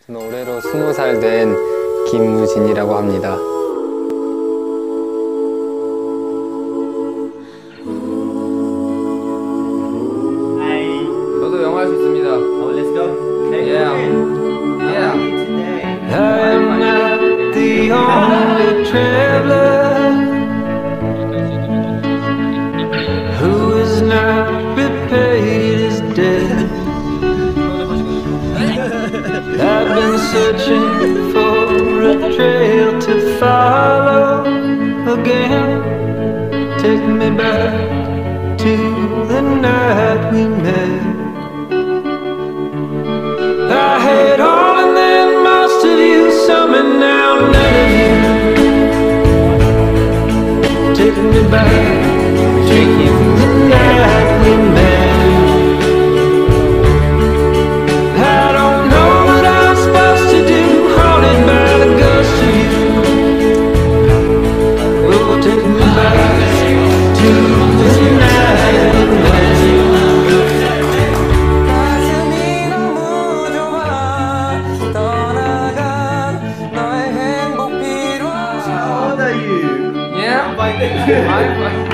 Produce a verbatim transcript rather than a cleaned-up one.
올해로 스무 살 된 김우진이라고 합니다. 저도 영어 할 수 있습니다. Oh, let's go. Hey, Yeah. Woojin. How Yeah. are you today? I'm not the only traveler who is not repaid his debt. I've been searching for a trail to follow again. Take me back to the night we met. I had all and then most of you, some and now none of you. Take me back to the night we met. I don't know what I'm supposed to do, haunted by the ghost of you. Oh, take me back to the night we met. How old are you? Yeah? Bye. I, I,